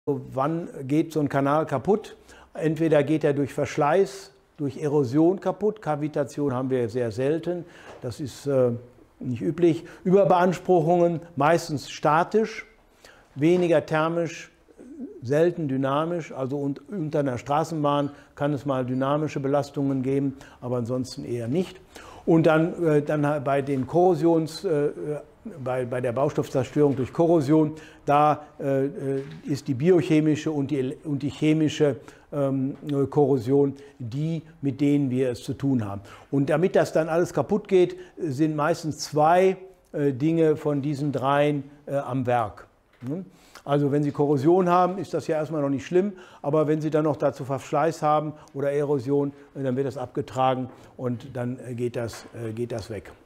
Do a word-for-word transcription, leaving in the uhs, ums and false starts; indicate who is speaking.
Speaker 1: Wann geht so ein Kanal kaputt? Entweder geht er durch Verschleiß, durch Erosion kaputt. Kavitation haben wir sehr selten, das ist äh, nicht üblich. Überbeanspruchungen meistens statisch, weniger thermisch, selten dynamisch. Also unter einer Straßenbahn kann es mal dynamische Belastungen geben, aber ansonsten eher nicht. Und dann, äh, dann bei den Korrosions, äh, bei, bei der Baustoffzerstörung durch Korrosion, da äh, ist die biochemische und die, und die chemische ähm, Korrosion die, mit denen wir es zu tun haben. Und damit das dann alles kaputt geht, sind meistens zwei äh, Dinge von diesen dreien äh, am Werk. Hm? Also wenn Sie Korrosion haben, ist das ja erstmal noch nicht schlimm, aber wenn Sie dann noch dazu Verschleiß haben oder Erosion, dann wird das abgetragen und dann geht das, geht das weg.